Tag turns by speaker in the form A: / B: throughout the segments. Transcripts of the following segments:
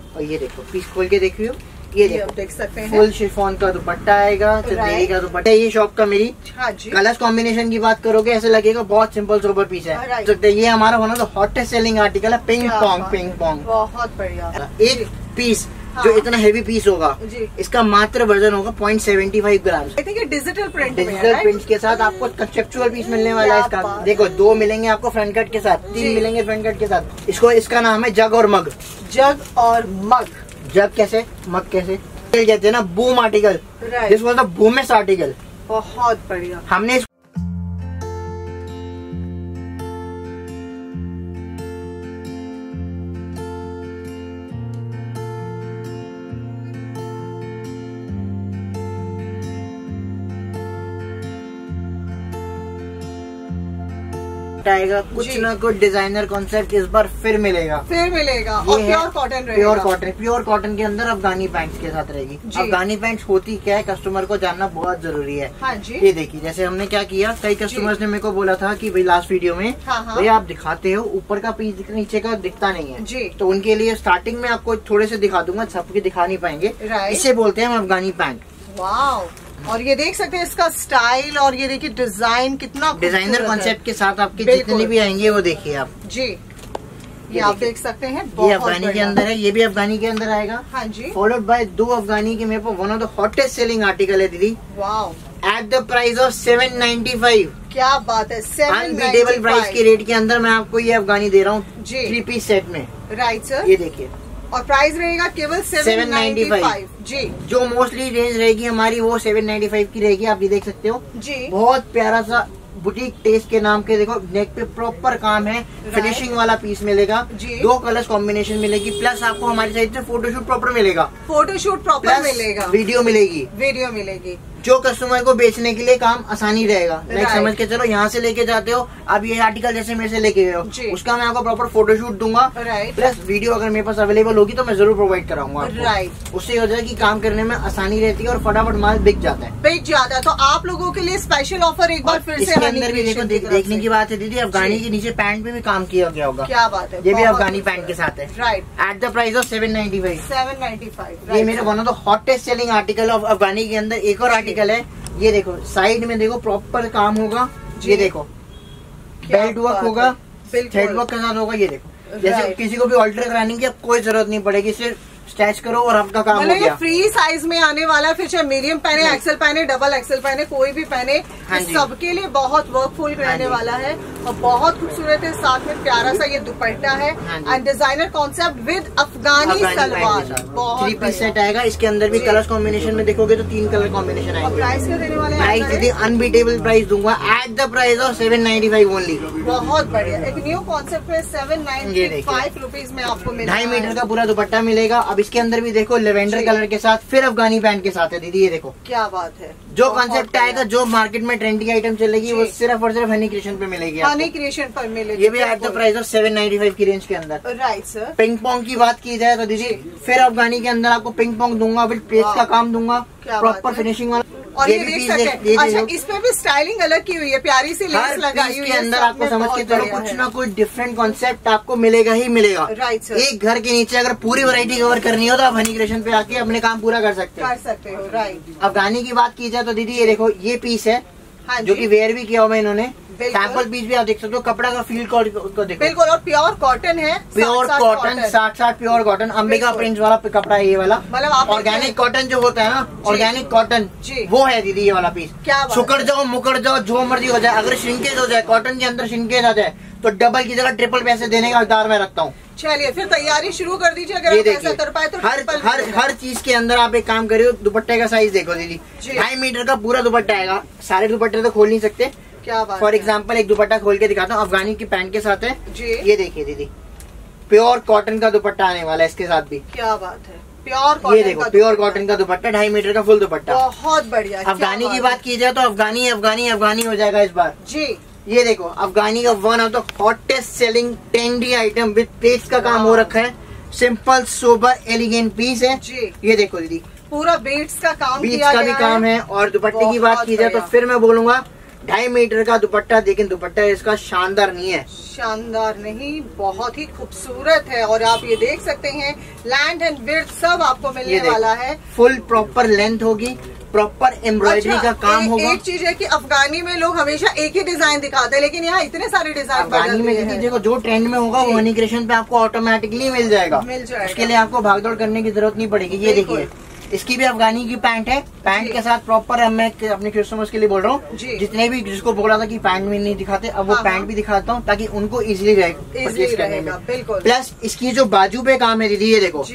A: और ये देखो पीस खोल के देखियो, ये देखो
B: देख सकते हैं
A: फुल शिफॉन का दुपट्टा आएगा, चंदेरी का दुपट्टा। ये शॉप का मेरी कलर्स कॉम्बिनेशन की बात करोगे ऐसे लगेगा बहुत सिंपल सोबर पीस है। तो ये हमारा होना तो हॉटेस्ट सेलिंग आर्टिकल है, पिंग पोंग।
B: बहुत बढ़िया।
A: एक पीस जो इतना हेवी पीस होगा, इसका मात्र वजन होगा 0.75 ग्राम।
B: डिजिटल प्रिंट
A: के साथ आपको कंसेप्चुअल पीस मिलने वाला है इसका। देखो 2 मिलेंगे आपको फ्रंट कट के साथ, 3 मिलेंगे फ्रंट कट के साथ। इसका नाम है जग और मग।
B: जग और मग।
A: जग कैसे, मग कैसे कहते हैं ना, बूम आर्टिकल, जिसको बूमेस्ट आर्टिकल।
B: बहुत बढ़िया।
A: हमने आएगा कुछ ना कुछ डिजाइनर कॉन्सेप्ट इस बार फिर मिलेगा।
B: और प्योर कॉटन रहेगा।
A: प्योर कॉटन के अंदर अफगानी पैंट्स के साथ रहेगी। अफगानी पैंट्स होती क्या है कस्टमर को जानना बहुत जरूरी है।
B: हाँ जी।
A: ये देखिए जैसे हमने क्या किया, कई कस्टमर्स ने मेरे को बोला था कि भाई लास्ट वीडियो में भाई आप दिखाते हो ऊपर का पीस दिखता, नीचे का दिखता नहीं है
B: जी।
A: तो उनके लिए स्टार्टिंग में आपको थोड़े से दिखा दूंगा, सबके दिखा नहीं पाएंगे। इसे बोलते हैं हम अफगानी पैंट।
B: वाओ। और ये देख सकते हैं इसका स्टाइल, और ये देखिए डिजाइन कितना
A: डिजाइनर कॉन्सेप्ट के साथ आपके जितने भी आएंगे वो देखिए आप जी।
B: ये आप देख सकते हैं,
A: ये अफगानी के अंदर है, ये भी अफगानी के अंदर आएगा।
B: हाँ जी।
A: फॉलोड बाय 2 अफगानी के मेरे को one of the hottest selling article है दीदी।
B: Wow.
A: At the price of 795।
B: क्या बात है, 795
A: अनबीटेबल प्राइस के रेट के अंदर मैं आपको ये अफगानी दे रहा हूँ 3 पीस सेट में।
B: Right sir.
A: ये देखिए,
B: और प्राइस रहेगा केवल 795 जी।
A: जो मोस्टली रेंज रहेगी हमारी वो 795 की रहेगी। आप ये देख सकते हो
B: जी।
A: बहुत प्यारा सा बुटीक टेस्ट के नाम के, देखो नेक पे प्रॉपर काम है, फिनिशिंग वाला पीस मिलेगा। 2 कलर्स कॉम्बिनेशन मिलेगी, प्लस आपको हमारी साइड से फोटोशूट प्रॉपर मिलेगा।
B: फोटोशूट प्रॉपर मिलेगा,
A: वीडियो मिलेगी। जो कस्टमर को बेचने के लिए काम आसानी रहेगा। लाइक समझ के चलो यहाँ से लेके जाते हो, अब ये आर्टिकल जैसे मेरे से लेके गए हो, उसका मैं आपको प्रॉपर फोटोशूट दूंगा। प्लस वीडियो अगर मेरे पास अवेलेबल होगी तो मैं जरूर प्रोवाइड कराऊंगा आपको। उससे हो जाए कि काम करने में आसानी रहती है और फटाफट माल बिक जाता है।
B: तो आप लोगों के लिए स्पेशल ऑफर एक बार फिर से
A: अंदर भी देखो, देखने की बात है दीदी, अफगानी के नीचे पैंट पे भी काम किया गया होगा।
B: क्या बात है,
A: ये भी अफगानी पैंट के साथ है।
B: Right.
A: At the price of
B: 795।
A: ये मेरे one of the hottest selling article of Afghani के अंदर। एक और आर्टिकल है, ये देखो साइड में देखो प्रॉपर काम होगा। ये देखो बेल्ट वर्क होगा, थ्रेड वर्क के साथ होगा। ये देखो जैसे किसी को भी ऑल्टर कराने की कोई जरूरत नहीं पड़ेगी, सिर्फ स्टैच करो और आपका काम हो गया।
B: फ्री साइज में आने वाला है, फिर चाहे मीडियम पहने, एक्सेल पहने, डबल एक्सेल पहने, कोई भी पहने। हाँ, सबके लिए बहुत वर्कफुल रहने वाला है और बहुत खूबसूरत है। साथ में प्यारा सा ये दुपट्टा है and designer concept with Afghani salwar.
A: 3 piece set आएगा। इसके अंदर भी कलर कॉम्बिनेशन में देखोगे तो 3 कलर कॉम्बिनेशन आएगा।
B: प्राइस क्या देने वाले हैं?
A: प्राइस दीदी अनबीटेबल प्राइस दूंगा at the price of 795 only.
B: बहुत बढ़िया, एक न्यू कॉन्सेप्ट में 795 रुपीज में आपको मिलेगा।
A: 2.5 मीटर का पूरा दुपट्टा मिलेगा। अब इसके अंदर भी देखो लेवेंडर कलर के साथ फिर अफगानी पैंट के साथ है दीदी। ये देखो
B: क्या बात है,
A: जो कॉन्सेप्ट आएगा, जो मार्केट में ट्रेंडी आइटम चलेगी वो सिर्फ और सिर्फ हनी क्रिएशन पे मिलेगी।
B: हनी क्रिएशन पर मिलेगी।
A: ये भी एट द प्राइस ऑफ 795 की रेंज के अंदर।
B: Right sir.
A: पिंग पोंग की बात की जाए तो दीदी फिर अफगानी के अंदर आपको पिंग पोंग दूंगा, विद पेस्ट का काम दूंगा, प्रॉपर फिनिशिंग वाला।
B: और ये देख सकते हैं, अच्छा इस पे भी स्टाइलिंग अलग की हुई है, प्यारी सी लेस लगाई हुई है।
A: अंदर आपको समझ के चलो कुछ ना कुछ डिफरेंट कॉन्सेप्ट आपको मिलेगा ही मिलेगा।
B: Right sir.
A: एक घर के नीचे अगर पूरी वैरायटी कवर करनी हो तो आप हनी क्रिएशन पे आके अपने काम पूरा कर सकते
B: हो। राइट।
A: अफगानी की बात की जाए तो दीदी ये देखो ये पीस है जो कि वेयर भी किया हुआ है इन्होंने। सैंपल पीस भी आप देख सकते हो, कपड़ा का फील को देखो।
B: बिल्कुल, और प्योर कॉटन है,
A: pure cotton 60 pure cotton, Ambika prints वाला कपड़ा है ये वाला।
B: मतलब
A: ऑर्गेनिक कॉटन जो होता है ना, ऑर्गेनिक कॉटन वो है दीदी ये वाला पीस।
B: क्या
A: सुकड़ जाओ मुकड़ जाओ जो मर्जी हो जाए, अगर श्रिंकेज हो जाए, कॉटन के अंदर श्रिंकेज आ जाए तो डबल की जगह ट्रिपल पैसे देने का हकदार मैं रखता हूँ।
B: चलिए फिर तैयारी शुरू कर दीजिए, अगर आप ऐसा कर पाए तो।
A: हर चीज के अंदर आप एक काम करियो, दुपट्टे का साइज देखो दीदी, 2.5 मीटर का पूरा दुपट्टा आएगा। सारे दुपट्टे तो खोल नहीं सकते।
B: क्या बात।
A: फॉर एग्जाम्पल एक दुपट्टा खोल के दिखाता हूँ, अफगानी की पैंट के साथ है
B: जी।
A: ये देखिए दीदी, प्योर कॉटन का दुपट्टा आने वाला है इसके साथ भी।
B: क्या बात है, प्योर
A: ये देखो प्योर कॉटन का दुपट्टा, 2.5 मीटर का फुल दुपट्टा।
B: बहुत बढ़िया।
A: अफगानी की बात की जाए तो अफगानी हो जाएगा इस बार
B: जी।
A: ये देखो अफगानी का one of the hottest selling trendy item with paste का काम हो रखा है। सिंपल सोबर एलिगेंट पीस है जी। ये देखो दीदी
B: पूरा बीट्स का काम
A: बीट्स का भी काम है। और दुपट्टे की बात की जाए तो फिर मैं बोलूंगा 2.5 मीटर का दुपट्टा, लेकिन दुपट्टा इसका शानदार नहीं है,
B: शानदार नहीं, बहुत ही खूबसूरत है। और आप ये देख सकते हैं लैंड एंड विड्थ सब आपको मिलने वाला है।
A: फुल प्रॉपर लेंथ होगी, प्रॉपर एम्ब्रॉयडरी का काम होगा।
B: एक चीज है कि अफगानी में लोग हमेशा एक ही डिजाइन दिखाते हैं, लेकिन यहाँ इतने सारे डिजाइन
A: अफगानी में दीदी देखो जो ट्रेंड में होगा वो हनी क्रिएशन पे आपको ऑटोमेटिकली मिल जाएगा। उसके लिए आपको भागदौड़ करने की जरूरत नहीं पड़ेगी। ये देखिए इसकी भी अफगानी की पैंट है, पैंट के साथ प्रॉपर मैं अपने कस्टमर्स के लिए बोल रहा हूँ, जितने भी जिसको बोला था कि पैंट में नहीं दिखाते, अब वो पैंट भी दिखाता हूँ ताकि उनको इजीली परचेज करने में। प्लस इसकी जो बाजू पे काम है दीदी, ये देखो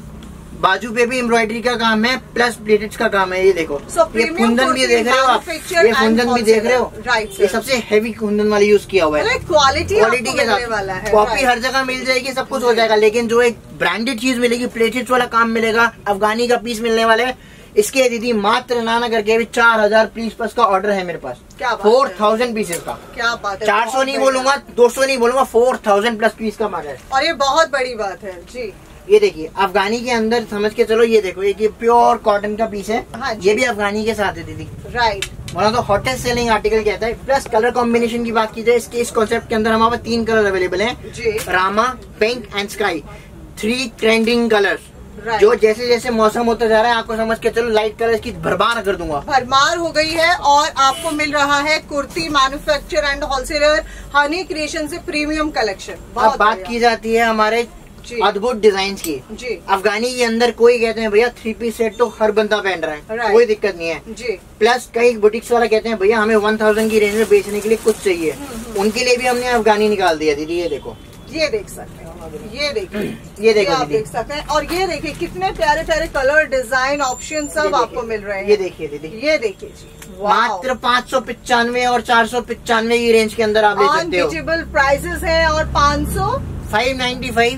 A: बाजू पे भी एम्ब्रॉयडरी का काम है, प्लस प्लेटेड्स का काम है। ये देखो ये कुंदन भी देख रहे हो आप, ये कुंदन भी देख रहे हो, ये सबसे हैवी कुंदन वाला यूज किया हुआ है। क्वालिटी के साथ कॉपी हर जगह मिल जाएगी, सब कुछ हो जाएगा, लेकिन जो एक ब्रांडेड चीज मिलेगी, प्लेटेड्स वाला काम मिलेगा, अफगानी का पीस मिलने वाले है। इसके दीदी मात्र नाना करके भी 4000 पीस बस का ऑर्डर है मेरे पास, 4000 पीसेस का। क्या बात है, 400 नहीं बोलूंगा, 200 नहीं बोलूंगा, 4000 प्लस पीस का माल है। और
B: ये बहुत बड़ी बात है जी।
A: ये देखिए अफगानी के अंदर समझ के चलो, ये देखो ये प्योर कॉटन का पीस है।
B: हाँ,
A: ये भी अफगानी के साथ है दीदी।
B: Right,
A: one of the hottest selling article कहता है। प्लस कलर कॉम्बिनेशन की बात की जाए, इस कॉन्सेप्ट के अंदर हमारे 3 कलर अवेलेबल हैं, Rama, pink and sky, 3 trending colours. जो जैसे जैसे मौसम होता जा रहा है, आपको समझ के चलो लाइट कलर की भरमार कर दूंगा,
B: भरमार हो गई है। और आपको मिल रहा है kurti manufacture and wholesaler Honey Creation से प्रीमियम कलेक्शन।
A: अब बात की जाती है हमारे अद्भुत डिजाइन की
B: जी।
A: अफगानी के अंदर कोई कहते हैं भैया 3 पीस सेट तो हर बंदा पहन रहा है, कोई दिक्कत नहीं है
B: जी।
A: प्लस कई बुटीक्स वाला कहते हैं भैया हमें 1000 की रेंज में बेचने के लिए कुछ चाहिए, उनके लिए भी हमने अफगानी निकाल दिया दीदी। ये देखो,
B: ये देख सकते हैं, ये देखिए,
A: ये देखो
B: आप देख सकते हैं। और ये देखिए कितने प्यारे प्यारे कलर, डिजाइन, ऑप्शन सब आपको मिल रहे हैं।
A: ये देखिए दीदी,
B: ये देखिए जी,
A: मात्र 595 और 495 की रेंज के अंदर आप ले सकते हो।
B: अनबीटेबल प्राइसेस है। और 500
A: 595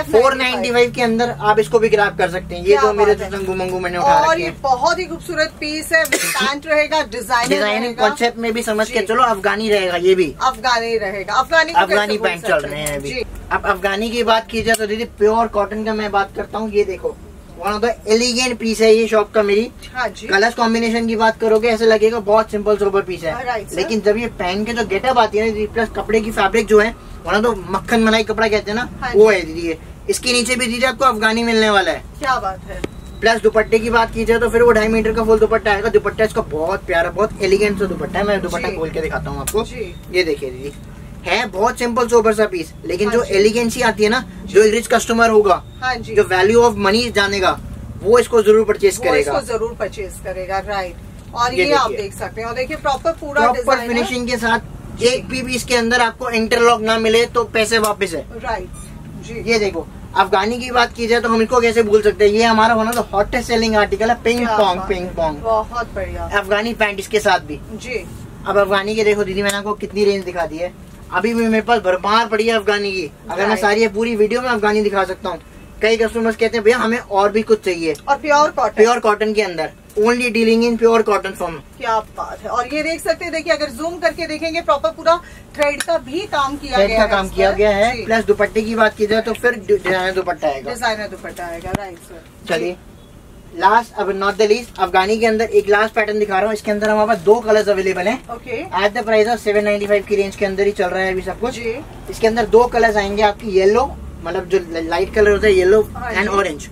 A: 495 के अंदर आप इसको भी ग्रैब कर सकते हैं। ये जो मेरे जंगू मंगू मैंने उठा रखे हैं।
B: और ये बहुत ही खूबसूरत पीस है, पैंट रहेगा, डिजाइनिंग
A: कॉन्सेप्ट में भी समझ के चलो अफगानी रहेगा, ये भी
B: अफगानी रहेगा। अफगानी
A: पैंट चल रहे हैं अभी। अब अफगानी की बात की जाए तो दीदी प्योर कॉटन का मैं बात करता हूँ। ये देखो one of the elegant piece है ये शॉप का मेरी।
B: हाँ जी।
A: कलर्स कॉम्बिनेशन की बात करोगे ऐसे लगेगा बहुत सिंपल सोबर पीस है, लेकिन जब ये पहन के जो गेटअप आती है ना, प्लस कपड़े की फैब्रिक जो है वन ऑफ द मक्खन मलाई कपड़ा कहते हैं ना, वो है दीदी ये। इसके नीचे भी दीदी आपको अफगानी मिलने वाला है।
B: क्या बात है।
A: प्लस दुपट्टे की बात की जाए तो फिर वो 2.5 मीटर का फुल दुपट्टा आएगा। दुपट्टा इसका बहुत प्यारा, बहुत एलिगेंट सा दुपट्टा है। मैं दुपट्टा खोल के दिखाता हूँ आपको। ये देखिए दीदी, है बहुत सिंपल सोबर सा पीस, लेकिन जो एलिगेंसी आती है ना, जो रिच कस्टमर होगा, जो वैल्यू ऑफ मनी जानेगा, वो इसको जरूर परचेज करेगा,
B: जरूर परचेज करेगा। राइट, और ये आप देख सकते हैं। और देखिए प्रॉपर पूरा
A: प्रॉपर फिनिशिंग के साथ, एक भी पीस के अंदर आपको इंटरलॉक ना मिले तो पैसे वापस है।
B: राइट जी।
A: ये देखो अफगानी की बात की जाए तो हम इसको कैसे भूल सकते हैं, ये हमारा होना तो हॉटेस्ट सेलिंग आर्टिकल है, पिंग पोंग।
B: बहुत बढ़िया
A: अफगानी पैंट इसके साथ भी
B: जी।
A: अब अफगानी के देखो दीदी, मैंने आपको कितनी रेंज दिखा दी है, अभी भी मेरे पास भरमार पड़ी है अफगानी की। अगर मैं सारी पूरी वीडियो में अफगानी दिखा सकता हूँ। कई कस्टमर्स कहते हैं भैया हमें और भी कुछ चाहिए,
B: और प्योर कॉटन
A: के अंदर, only dealing in pure cotton form.
B: क्या बात है। और ये देख सकते हैं, देखिए अगर जूम करके देखेंगे प्रॉपर पूरा थ्रेड का भी काम किया गया है।
A: प्लस दुपट्टे की बात की जाए तो फिर डिजाइनर दुपट्टा
B: आएगा। Right sir.
A: चलिए लास्ट, अब नॉट द लीस्ट, अफगानी के अंदर एक लास्ट पैटर्न दिखा रहा हूँ। इसके अंदर हमारे पास 2 कलर्स अवेलेबल हैं। एट द प्राइस ऑफ 795 की रेंज के अंदर ही चल रहा है अभी सब कुछ। इसके अंदर 2 कलर्स आएंगे आपकी, येलो मतलब जो लाइट कलर होता है, yellow and orange.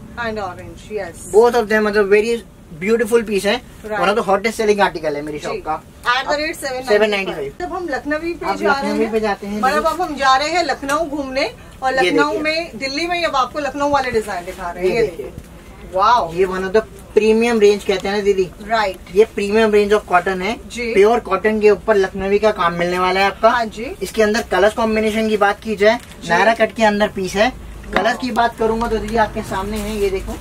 B: Yes,
A: both of them मतलब वेरी ब्यूटीफुल पीस है। One of the hottest selling article है मेरी शॉप का।
B: At the rate 795। जब हम लखनवी पे जाते हैं, मतलब अब हम जा रहे हैं लखनऊ घूमने, और लखनऊ में, दिल्ली में अब आपको लखनऊ वाले डिजाइन दिखा रहे हैं। ये देखिए, वाओ,
A: ये one of the premium range कहते हैं ना दीदी।
B: राइट,
A: ये प्रीमियम रेंज ऑफ कॉटन है। प्योर कॉटन के ऊपर लखनवी का काम मिलने वाला है आपका।
B: हाँ जी।
A: इसके अंदर कलर्स कॉम्बिनेशन की बात की जाए, नायरा कट के अंदर पीस है। कलर की बात करूंगा तो दीदी आपके सामने है, ये देखो,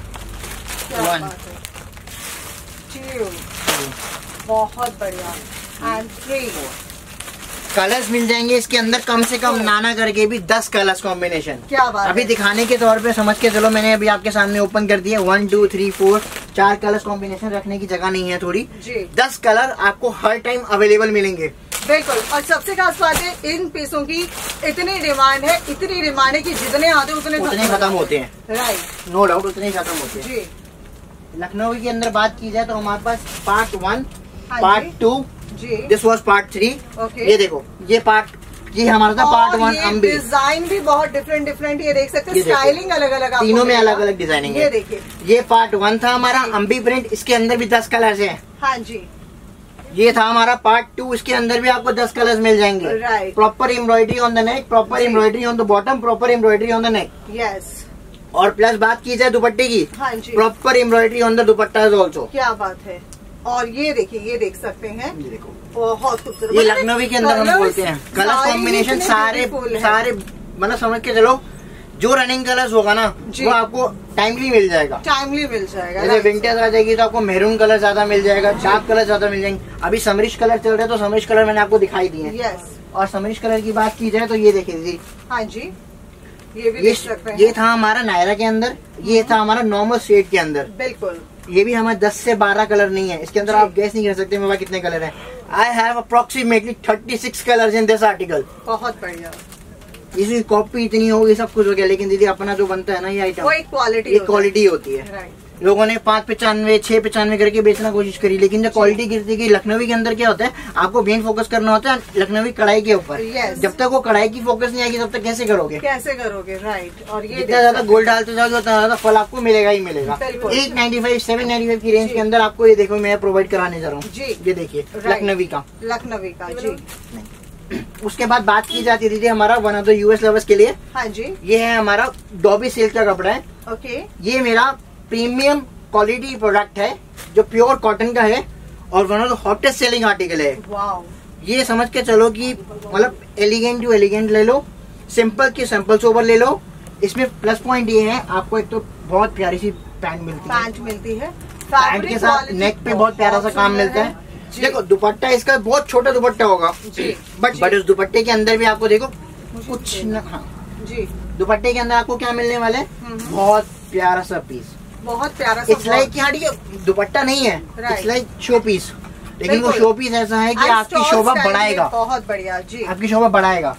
B: बहुत बढ़िया। एंड 3
A: कलर्स मिल जाएंगे इसके अंदर, कम से कम नाना करके भी 10 कलर्स कॉम्बिनेशन।
B: क्या बात
A: अभी दिखाने के तौर पे समझ के चलो, मैंने अभी आपके सामने ओपन कर दिया। 1 2 3 4 4 कलर्स कॉम्बिनेशन, रखने की जगह नहीं है थोड़ी। 10 कलर आपको हर टाइम अवेलेबल मिलेंगे।
B: बिल्कुल। और सबसे खास बात है, इन पीसों की इतनी डिमांड है कि जितने आते उतने
A: खत्म होते हैं।
B: राइट,
A: नो डाउट उतने खत्म होते हैं। लखनऊ के अंदर बात की जाए तो हमारे पास पार्ट 1, पार्ट 2
B: जी।
A: This was part 3। ये देखो, ये हमारा था पार्ट 1 अम्बी।
B: डिजाइन भी बहुत डिफरेंट ये देख सकते हैं, स्टाइलिंग अलग अलग,
A: तीनों में अलग अलग डिजाइनिंग है।
B: ये देखिए,
A: ये पार्ट 1 था हमारा अम्बी प्रिंट, इसके अंदर भी 10 कलर्स हैं।
B: हाँ जी।
A: ये था हमारा पार्ट 2, इसके अंदर भी आपको 10 कलर्स मिल जाएंगे।
B: Right.
A: Proper embroidery on the neck, proper embroidery on the bottom, proper embroidery on the neck.
B: Yes.
A: और प्लस बात की जाए दुपट्टे की,
B: हाँ जी,
A: proper embroidery on the dupatta also.
B: क्या बात है। और ये देखिए, ये देख सकते हैं,
A: ये देखो
B: बहुत खूबसूरत।
A: ये लखनवी के अंदर हम बोलते हैं। कलर कॉम्बिनेशन सारे मतलब समझ के चलो, जो रनिंग कलर्स होगा ना वो आपको टाइमली मिल जाएगा। जैसे विंटेज आ जाएगी तो आपको मेरून कलर ज्यादा मिल जाएगा, डार्क कलर ज्यादा मिल जाएंगे। अभी समरिश कलर चल रहे हैं तो समरिश कलर मैंने आपको दिखाई दिए।
B: यस।
A: और समरिश कलर की बात की जाए तो ये देखिए दीदी,
B: हाँ जी, ये भी देख सकते हैं।
A: ये था हमारा नायरा के अंदर, ये था हमारा नॉर्मल शेड के अंदर।
B: बिल्कुल।
A: ये भी हमारे 10 से 12 कलर नहीं है इसके अंदर, आप गैस नहीं कर सकते मेरे पास कितने कलर हैं। I have approximately 36 colours in this article.
B: बहुत बढ़िया।
A: इसकी कॉपी इतनी होगी, सब कुछ हो गया, लेकिन दीदी अपना जो बनता है ना ये आइटम,
B: वो एक क्वालिटी,
A: ये क्वालिटी होती है।
B: राइट।
A: लोगों ने 595 695 करके बेचना कोशिश करी, लेकिन जब क्वालिटी गिरती गई, लखनवी के अंदर क्या होता है, आपको मेन फोकस करना होता है लखनवी कढ़ाई के ऊपर। जब तक वो कढ़ाई की फोकस नहीं आएगी तब तक कैसे करोगे? राइट। और ये जितना ज्यादा गोल्ड डालते जाओगे उतना ज्यादा फल आपको मिलेगा ही मिलेगा। 895 795 की रेंज के अंदर आपको ये देखो मैं प्रोवाइड कराने जा रहा हूँ। ये देखिए लखनवी का जी। उसके बाद बात की जाती थी हमारा one of the US lovers के लिए।
B: हाँ जी।
A: ये है हमारा डॉबी सिल्क का कपड़ा है।
B: ओके।
A: ये मेरा प्रीमियम क्वालिटी प्रोडक्ट है जो प्योर कॉटन का है और one of the hottest selling article है।
B: वाओ।
A: ये समझ के चलो कि मतलब एलिगेंट टू एलिगेंट ले लो, सिंपल की सिंपल सोबर ले लो। इसमें प्लस पॉइंट ये है, आपको एक तो बहुत प्यारी सी पैंट मिलती है। पैंट के साथ नेक पे बहुत प्यारा सा काम मिलता है। देखो दुपट्टा इसका बहुत छोटा दुपट्टा होगा बट उस दुपट्टे के अंदर भी आपको देखो कुछ हाँ जी, दुपट्टे के अंदर आपको क्या मिलने वाला है, बहुत प्यारा सा पीस,
B: बहुत प्यारा सा।
A: इट्स लाइक यहाँ दुपट्टा नहीं है, इट्स लाइक शो पीस, लेकिन वो शो पीस ऐसा है कि आपकी शोभा बढ़ाएगा। बहुत बढ़िया जी, आपकी शोभा बढ़ाएगा।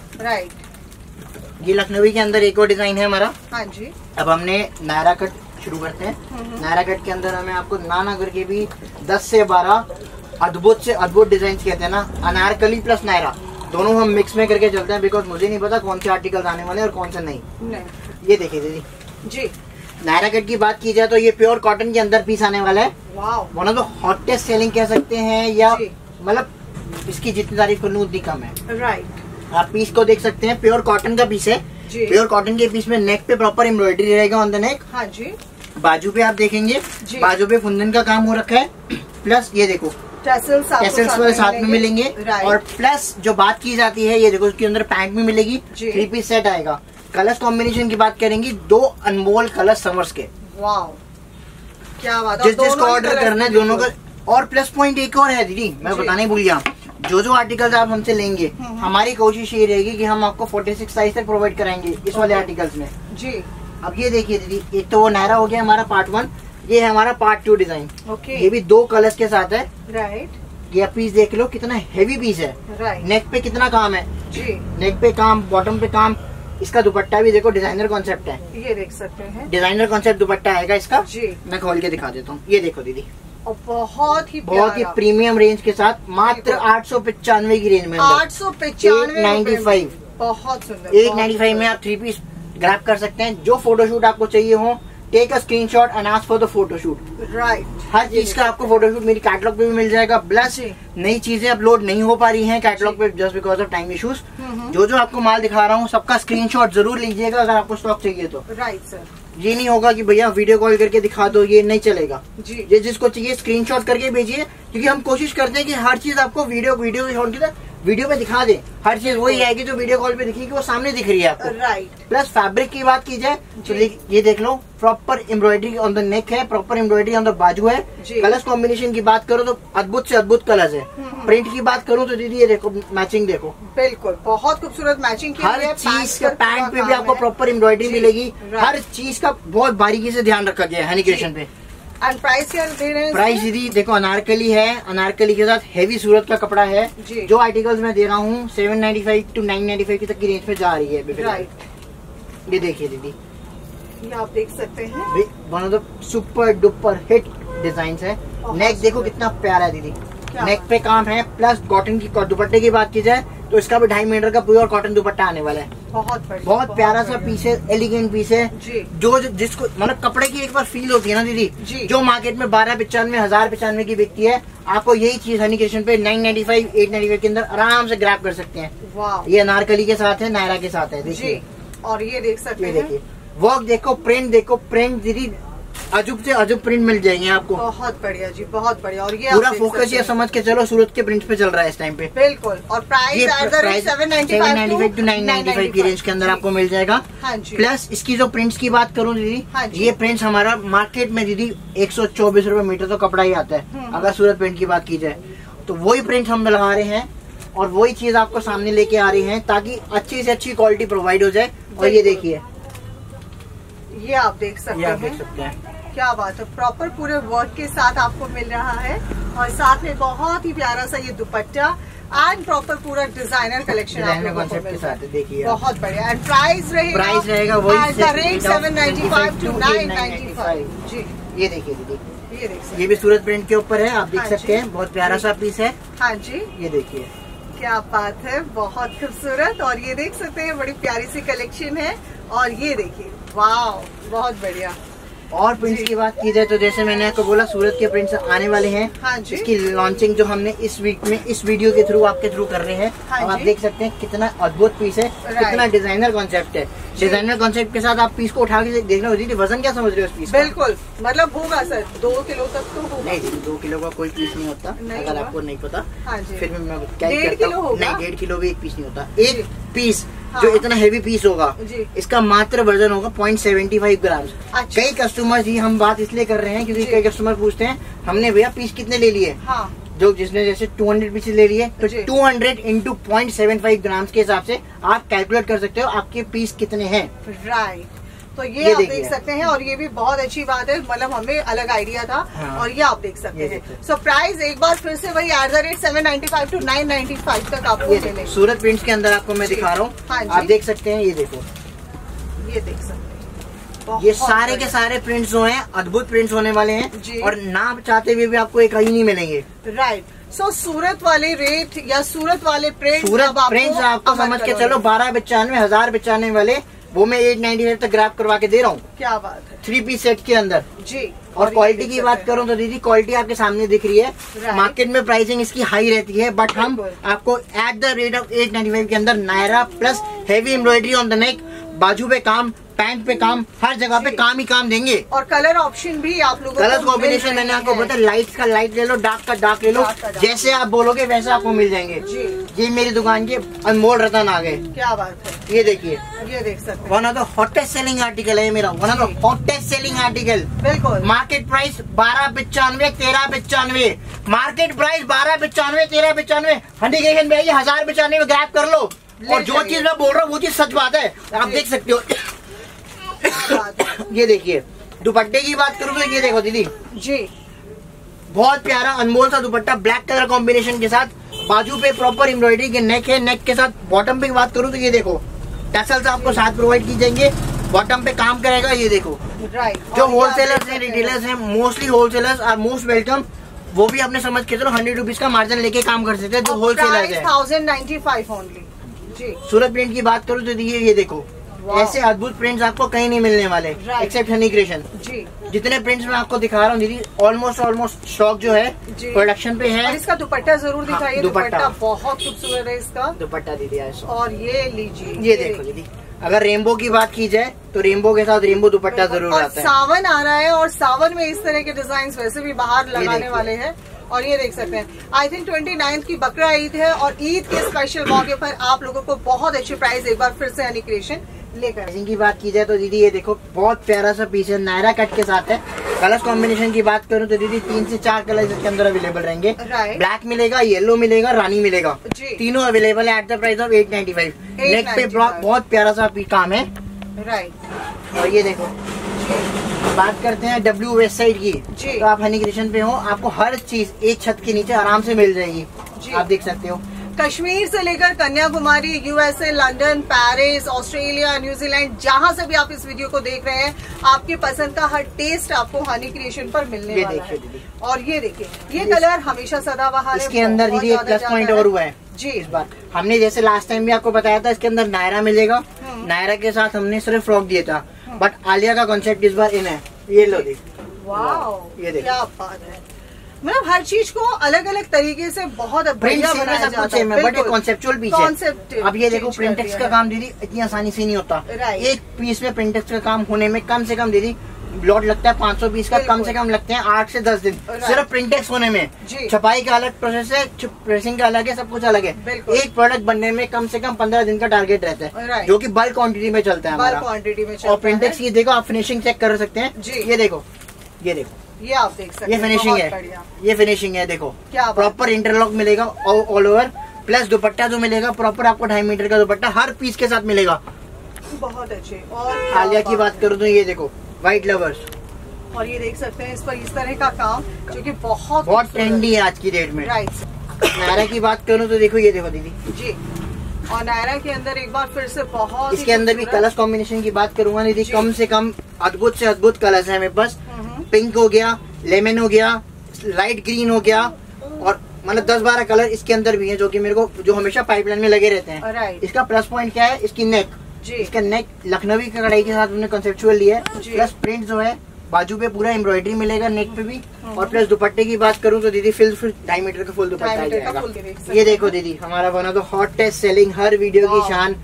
A: राइट। ये लखनवी के अंदर एक और डिजाइन है हमारा। हाँ जी। अब हमने नायरा कट शुरू करते हैं। नायरा कट के अंदर हमें आपको नाना करके भी 10 से 12 अद्भुत से अद्भुत डिजाइन कहते हैं ना, अनारकली प्लस नायरा दोनों हम मिक्स में करके चलते हैं, बिकॉज मुझे नहीं पता कौन से आर्टिकल आने वाले और कौन से नहीं। ये देखिए दीदी जी, नायरा कट की बात की जाए तो ये प्योर कॉटन के अंदर पीस आने वाला है। One of the hottest selling कह सकते हैं, या मतलब इसकी जितनी तारीफ कर लूं उतनी कम है। राइट। आप पीस को देख सकते हैं, प्योर कॉटन का पीस है। प्योर कॉटन के पीस में नेक पे प्रॉपर एम्ब्रॉयडरी रहेगा ऑन द नेक। हाँ जी। बाजू पे आप देखेंगे, बाजू पे फुंदन का काम हो रखा है, प्लस ये देखो टैसल्स वाले साथ में मिलेंगे। और प्लस जो बात की जाती है, ये देखो उसके अंदर पैंट भी मिलेगी, 3 पीस सेट आएगा। कलर्स कॉम्बिनेशन की बात करेंगे, 2 अनमोल कलर समर्स के। वाओ क्या बात है। जिसको ऑर्डर करना है दोनों का। और प्लस पॉइंट एक और है दीदी, मैं बताने भूल गया, जो आर्टिकल्स आप हमसे लेंगे हमारी कोशिश ये रहेगी कि हम आपको 46 साइज तक प्रोवाइड कराएंगे इस वाले आर्टिकल्स में जी। अब ये देखिए दीदी, एक तो वो नायरा हो गया हमारा पार्ट 1, ये है हमारा पार्ट 2 डिजाइन। ये भी 2 कलर्स के साथ है। राइट। ये पीस देख लो कितना हेवी पीस है। राइट। नेक पे कितना काम है जी, नेक पे काम, बॉटम पे काम। इसका दुपट्टा भी देखो डिजाइनर कॉन्सेप्ट है, ये देख सकते हैं, डिजाइनर कॉन्सेप्ट दुपट्टा आएगा इसका जी। मैं खोल के दिखा देता हूँ, ये देखो दीदी, और बहुत ही प्रीमियम रेंज के साथ मात्र 895 की रेंज में, 895, बहुत सुंदर। 895 में आप 3 पीस ग्रैब कर सकते हैं। जो फोटोशूट आपको चाहिए हो, take a screenshot and ask for the photoshoot. Right. हर चीज का आपको फोटोशूट मेरी कैटलॉग पे भी मिल जाएगा। प्लस नई चीजें अपलोड नहीं हो पा रही हैं कैटलॉग पे just because of time issues. जो आपको माल दिखा रहा हूँ सबका स्क्रीनशॉट जरूर लीजिएगा अगर आपको स्टॉक चाहिए तो। Right sir. ये नहीं होगा कि भैया वीडियो कॉल करके दिखा दो, ये नहीं चलेगा जी। ये जिसको चाहिए स्क्रीनशॉट करके भेजिए, क्योंकि हम कोशिश करते हैं कि हर चीज आपको वीडियो पे दिखा दे। हर चीज वही आएगी जो वीडियो कॉल पे दिखेगी, वो सामने दिख रही है आपको। राइट। प्लस फैब्रिक की बात की जाए तो ये देख लो, proper embroidery on the neck है, प्रॉपर एम्ब्रॉयडरी ऑन द बाजू है। कलर्स कॉम्बिनेशन की बात करो तो अद्भुत से अद्भुत कलर्स है। प्रिंट की बात करूँ तो दीदी ये देखो, मैचिंग देखो, बिल्कुल बहुत खूबसूरत मैचिंग की। हर चीज का पैंट पे भी आपको प्रॉपर एम्ब्रॉयडरी मिलेगी। हर चीज का बहुत बारीकी से ध्यान रखा गया है हनीक्रिएशन पे। और प्राइस क्या दे रहे हैं? प्राइस दीदी देखो, अनारकली है, अनारकली के साथ हेवी सूरत का कपड़ा है। जो आर्टिकल्स मैं दे रहा हूँ 795 to 995 तक की रेंज में जा रही है। राइट। ये देखिए दीदी, ये आप देख सकते हैं, one of the super duper hit design है। नेक देखो कितना प्यारा है दीदी, नेक पे काम है, प्लस कॉटन की दुपट्टे की बात की जाए तो इसका भी 2.5 मीटर का प्योर कॉटन दुपट्टा आने वाला है। बहुत प्यारा सा पीस है, एलिगेंट पीस है जो जिसको मतलब कपड़े की एक बार फील होती है ना दीदी, जो मार्केट में 1295 1095 की बिकती है, आपको यही चीज हनी क्रिएशन पे 995 895 के अंदर आराम से ग्रैब कर सकते हैं। ये अनारकली के साथ है, नायरा के साथ है, देखिए।
B: और ये देख सकते हैं,
A: देखिए वर्क देखो, प्रिंट देखो, प्रिंट दीदी अजूब से अजूब प्रिंट मिल जाएंगे आपको।
B: बहुत बढ़िया जी, बहुत बढ़िया। और ये
A: पूरा फोकस ये समझ के चलो सूरत के प्रिंट पे चल रहा है इस टाइम पे।
B: बिल्कुल। और प्राइस 795
A: to 995 की रेंज के अंदर आपको मिल जाएगा।
B: हाँ जी।
A: प्लस इसकी जो प्रिंट्स की बात करूँ दीदी,
B: हाँ
A: ये प्रिंट्स हमारा मार्केट में दीदी 124 रुपए मीटर तो कपड़ा ही आता है अगर सूरत प्रिंट की बात की जाए, तो वही प्रिंट हम लगा रहे हैं और वही चीज आपको सामने लेके आ रही है ताकि अच्छी से अच्छी क्वालिटी प्रोवाइड हो जाए। और ये देखिए,
B: ये आप देख सकते हैं, क्या बात है, प्रॉपर पूरे वर्क के साथ आपको मिल रहा है। और साथ में बहुत ही प्यारा सा ये दुपट्टा एंड प्रॉपर पूरा डिजाइनर कलेक्शन आप लोगों को मिल रहा है।
A: देखिए
B: बहुत बढ़िया। एंड प्राइस रहेगा
A: वही
B: 795 to 995 जी।
A: ये देखिए दीदी, ये भी सूरत प्रिंट के ऊपर है, आप देख सकते हैं, बहुत प्यारा सा पीस है।
B: हाँ जी,
A: ये देखिए
B: क्या बात है, बहुत खूबसूरत। और ये देख सकते हैं, बड़ी प्यारी सी कलेक्शन है। और ये देखिए, वाह, बहुत बढ़िया।
A: और प्रिंट्स की बात की जाए तो जैसे मैंने आपको बोला सूरत के प्रिंट्स आने वाले हैं।
B: हाँ जी।
A: इसकी लॉन्चिंग जो हमने इस वीक में इस वीडियो के थ्रू आपके थ्रू कर रहे हैं।
B: हाँ
A: और आप देख सकते हैं कितना अद्भुत पीस है, कितना डिजाइनर कॉन्सेप्ट है। डिजाइनर कॉन्सेप्ट के साथ आप पीस को उठा के देखना होती है। वजन क्या समझ रहे हो उस पीस का?
B: बिल्कुल, मतलब होगा सर 2 किलो तक तो होगा।
A: नहीं, 2 किलो का कोई पीस नहीं होता, अगर आपको नहीं पता।
B: हाँ जी।
A: फिर मैं क्या करता हूँ, 1.5 किलो भी एक पीस नहीं होता। एक पीस
B: हाँ।
A: जो इतना हेवी पीस होगा
B: जी।
A: इसका मात्र वजन होगा 0.75 ग्राम।
B: अच्छा।
A: कई कस्टमर जी, हम बात इसलिए कर रहे हैं क्योंकि कई कस्टमर पूछते हैं हमने भैया पीस कितने ले लिए।
B: हाँ।
A: जो जिसने जैसे 200 पीसेस ले लिए तो 200 इंटू 0.75 ग्राम के हिसाब से आप कैलकुलेट कर सकते हो आपके पीस कितने हैं।
B: राइट। तो ये आप देख सकते हैं। और ये भी बहुत अच्छी बात है, मतलब हमें अलग आइडिया था।
A: हाँ।
B: और ये आप देख सकते हैं। सो प्राइस एक बार फिर से वही @795 to 995 तक आपको मिलेगा।
A: सूरत प्रिंट्स के अंदर आपको मैं दिखा रहा हूँ।
B: हाँ,
A: आप देख सकते हैं, ये देखो,
B: ये देख सकते हैं,
A: ये सारे के सारे प्रिंट्स जो हैं अद्भुत प्रिंट्स होने वाले हैं और नाम चाहते हुए भी आपको एक कहीं नहीं मिलेंगे।
B: राइट। सो सूरत वाले रेट या सूरत वाले प्रिंट्स,
A: सूरत प्रिंट्स आपको समझ के चलो 1295 1095 वाले, वो मैं 895 तक ग्रैब करवा के दे रहा हूँ।
B: क्या बात है,
A: 3 पीस सेट के अंदर
B: जी।
A: और क्वालिटी की बात करूँ तो दीदी क्वालिटी आपके सामने दिख रही है। मार्केट में प्राइसिंग इसकी हाई रहती है, बट हम आपको एट द रेट ऑफ 895 के अंदर Naira plus heavy embroidery on the neck, बाजू पे काम, पैंट पे काम, हर जगह पे काम ही काम देंगे।
B: और कलर ऑप्शन भी आप लोगों को
A: कलर कॉम्बिनेशन मैंने आपको बताया, लाइट का लाइट ले लो, डार्क का डार्क ले लो, जैसे आप बोलोगे वैसे आपको मिल जाएंगे। ये मेरी दुकान के अनमोल रतन आ गए।
B: क्या बात है,
A: ये देखिए,
B: ये देख सकते हैं,
A: one of the hottest selling article है मेरा, one of the hottest selling article.
B: बिल्कुल।
A: Market price 1295 1395, market price 1295 1395। हंडी क्रिएशन में 1095 में ग्रैब कर लो। और जो चीज मैं बोल रहा हूँ वो चीज सच बात है, आप देख सकते हो। ये देखिए, दुपट्टे की बात करूँ तो ये देखो दीदी
B: जी,
A: बहुत प्यारा अनमोल सा दुपट्टा ब्लैक कलर कॉम्बिनेशन के साथ, बाजू पे प्रॉपर एम्ब्रॉयडरी के नेक है, नेक के साथ बॉटम पे बात करूँ तो ये देखो टसल्स आपको साथ प्रोवाइड की जाएंगे, बॉटम पे काम करेगा। ये देखो,
B: राइट।
A: जो होलसेलर्स हैं, रिटेलर्स हैं, mostly wholesalers are most welcome. वो भी अपने समझ के चलो 100 रुपीज का मार्जिन लेके काम कर सकते हैं जो होलसेलर्स है।
B: 1095 ओनली जी।
A: सूरत प्रिंट की बात करूँ तो ये देखो, ऐसे अद्भुत प्रिंट्स आपको कहीं नहीं मिलने वाले एक्सेप्ट हनी क्रिएशन जी। जितने प्रिंट्स मैं आपको दिखा रहा हूँ दीदी, ऑलमोस्ट स्टॉक जो है प्रोडक्शन पे है।
B: और इसका दुपट्टा जरूर दिखाइए। दुपट्टा बहुत खूबसूरत है इसका
A: दुपट्टा दीदी। और
B: ये लीजिए,
A: ये देखो दीदी, अगर रेनबो की बात की जाए तो रेनबो के साथ रेनबो दुपट्टा जरूर आता है।
B: सावन आ रहा है और सावन में इस तरह के डिजाइन वैसे भी बाहर लगाने वाले हैं। और ये देख सकते हैं, आई थिंक 29 की बकरा ईद है और ईद के स्पेशल मौके पर आप लोगों को बहुत अच्छी प्राइस एक बार फिर से हनी क्रिएशन लेकर।
A: इनकी बात की जाए तो दीदी ये देखो, बहुत प्यारा सा पीस है, नायरा कट के साथ है। कलर कॉम्बिनेशन की बात करूँ तो दीदी 3 से 4 कलर इसके अंदर अवेलेबल रहेंगे। ब्लैक मिलेगा, येलो मिलेगा, रानी मिलेगा, तीनों अवेलेबल है at the price of 895। Neck पे बहुत प्यारा सा काम है।
B: राइट।
A: और ये देखो, बात करते हैं डब्ल्यू वेस्ट साइड की, तो आप हनी क्रिएशन पे हो, आपको हर चीज एक छत के नीचे आराम से मिल जाएगी। आप देख सकते हो,
B: कश्मीर से लेकर Kanyakumari, USA, London, Paris, Australia, New Zealand, जहां से भी आप इस वीडियो को देख रहे हैं, आपके पसंद का हर टेस्ट आपको हनी क्रिएशन पर मिलने वाला है। और ये देखिए, ये कलर हमेशा सदाबहार है।
A: इसके अंदर दीदी एक प्लस पॉइंट और हुआ है जी इस बार। हमने जैसे लास्ट टाइम भी आपको बताया था, इसके अंदर नायरा मिलेगा, नायरा के साथ हमने सिर्फ फ्रॉक दिया था, बट आलिया का कॉन्सेप्ट इस बार इन है। ये लो दी,
B: वाह, ये देखिए, क्या बात है। मतलब हर चीज को अलग अलग तरीके से बहुत बढ़िया बनाया जाता है,
A: बट कॉन्सेप्चुअल पीस है। अब ये देखो, प्रिंटेक्स का काम दीदी इतनी आसानी से नहीं होता। एक पीस में प्रिंटेक्स का काम होने में कम से कम दीदी लॉट लगता है 500 पीस का, कम से कम लगते हैं 8 से 10 दिन सिर्फ प्रिंटेक्स होने में। छपाई का अलग प्रोसेस है, प्रेसिंग का अलग है, सब कुछ अलग है। एक प्रोडक्ट बनने में कम से कम 15 दिन का टारगेट रहता है, जो कि बल्क क्वांटिटी में चलता है हमारा। और प्रिंटेक्स की देखो, आप फिनिशिंग चेक कर सकते हैं। ये देखो, ये देखो,
B: ये आप देख सकते हैं,
A: ये फिनिशिंग है, ये फिनिशिंग है। देखो, क्या प्रॉपर इंटरलॉक मिलेगा ऑल ओवर, प्लस दुपट्टा जो मिलेगा प्रॉपर आपको 2.5 मीटर का दुपट्टा हर पीस के साथ मिलेगा।
B: बहुत अच्छे। और
A: आलिया की बात करूँ तो ये देखो, व्हाइट लवर्स,
B: और ये देख सकते हैं इस पर इस तरह का काम जो कि बहुत
A: ट्रेंडी है आज की डेट में। नायरा की बात करूँ तो देखो, ये देखो दीदी जी,
B: और नायरा के अंदर एक बार फिर से बहुत,
A: इसके अंदर भी कलर कॉम्बिनेशन की बात करूंगा दीदी, कम से कम अद्भुत से अद्भुत कलर्स है मेरे पास। पिंक हो गया, लेमन हो गया, लाइट ग्रीन हो गया, और मतलब 10-12 कलर इसके अंदर भी हैं, जो कि मेरे को जो हमेशा पाइपलाइन में लगे रहते हैं। इसका प्लस पॉइंट क्या है, इसकी नेक, इसका नेक लखनवी का कढ़ाई के साथ हमने कंसेप्चुअल लिया है, प्लस प्रिंट जो है बाजू पे पूरा एम्ब्रॉयडरी मिलेगा, नेक पे भी। और प्लस दुपट्टे की बात करूँ तो दीदी फिल 2.5 मीटर का फुल दुपट्टा आ जाएगा। ये देखो दीदी, हमारा बना तो हॉटेस्ट सेलिंग हर वीडियो की शान,